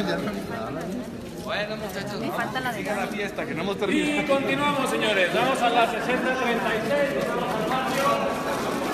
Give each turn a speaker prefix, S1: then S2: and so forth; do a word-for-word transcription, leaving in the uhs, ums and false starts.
S1: Bueno, muchachos,
S2: Me falta la de
S1: sigan la fiesta, que no hemos terminado.
S3: Y continuamos, señores. Vamos a las sesenta treinta y seis, vamos al patio.